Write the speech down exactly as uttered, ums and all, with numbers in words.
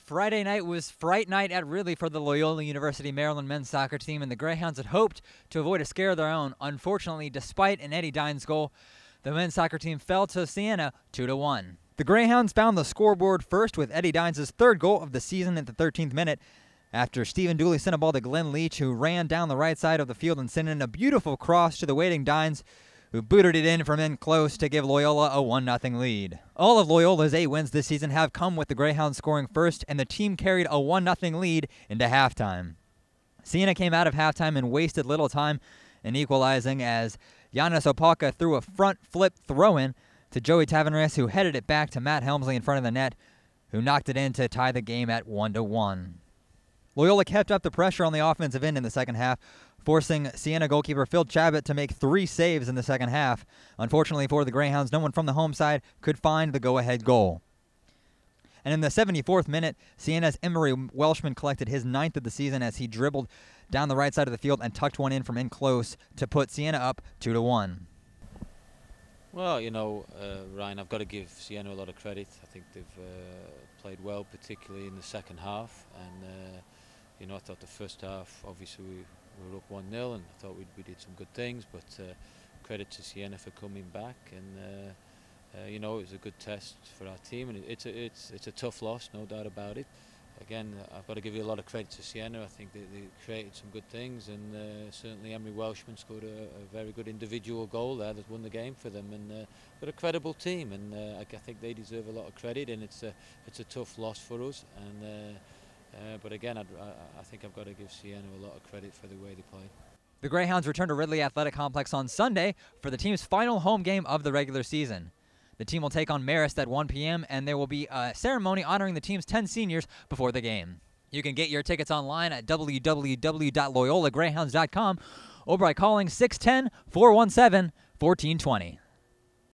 Friday night was fright night at Ridley for the Loyola University Maryland men's soccer team, and the Greyhounds had hoped to avoid a scare of their own. Unfortunately, despite an Eddie Dines goal, the men's soccer team fell to Siena two to one. The Greyhounds found the scoreboard first with Eddie Dines' third goal of the season at the thirteenth minute, after Stephen Dooley sent a ball to Glenn Leach, who ran down the right side of the field and sent in a beautiful cross to the waiting Dines, who booted it in from in close to give Loyola a one nothing lead. All of Loyola's eight wins this season have come with the Greyhounds scoring first, and the team carried a one nothing lead into halftime. Siena came out of halftime and wasted little time in equalizing as Giannis Opalka threw a front flip throw-in to Joey Tavares, who headed it back to Matt Helmsley in front of the net, who knocked it in to tie the game at one to one. Loyola kept up the pressure on the offensive end in the second half, forcing Siena goalkeeper Phil Chabot to make three saves in the second half. Unfortunately for the Greyhounds, no one from the home side could find the go-ahead goal. And in the seventy-fourth minute, Siena's Emery Welshman collected his ninth of the season as he dribbled down the right side of the field and tucked one in from in close to put Siena up two to one. Well, you know, uh, Ryan, I've got to give Siena a lot of credit. I think they've uh, played well, particularly in the second half. And, uh, you know, I thought the first half, obviously, we We were up one nil, and I thought we, we did some good things, but uh, credit to Siena for coming back, and uh, uh, you know, it was a good test for our team, and it, it's a it's it's a tough loss, no doubt about it. Again, I've got to give you a lot of credit to Siena. I think they, they created some good things, and uh, certainly Emery Welshman scored a, a very good individual goal there that won the game for them, and uh, they're a credible team, and uh, I, I think they deserve a lot of credit, and it's a it's a tough loss for us, and. Uh, Uh, but again, I'd, I, I think I've got to give Siena a lot of credit for the way they played. The Greyhounds return to Ridley Athletic Complex on Sunday for the team's final home game of the regular season. The team will take on Marist at one p m, and there will be a ceremony honoring the team's ten seniors before the game. You can get your tickets online at w w w dot loyola greyhounds dot com or by calling six one zero, four one seven, one four two zero.